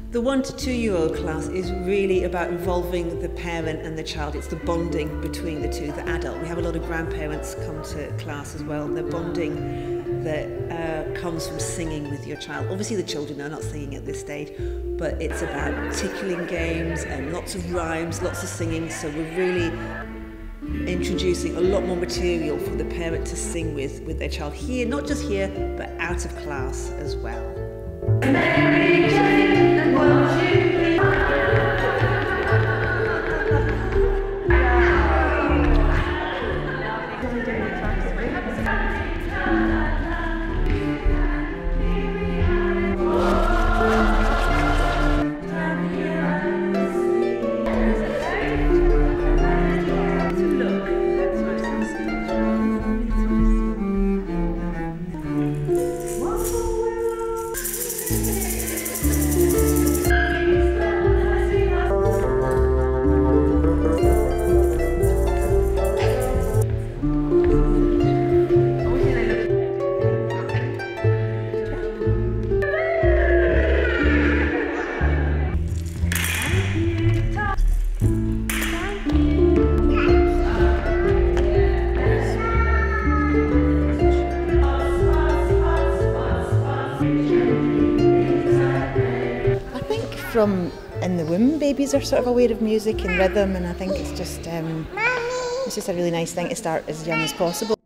The 1 to 2 year old class is really about involving the parent and the child. It's the bonding between the two, the adult. We have a lot of grandparents come to class as well. The bonding that comes from singing with your child. Obviously the children are not singing at this stage, but it's about tickling games and lots of rhymes, lots of singing. So we're really introducing a lot more material for the parent to sing with their child here, not just here, but out of class as well. From in the womb, babies are sort of aware of music and rhythm, and I think it's just a really nice thing to start as young as possible.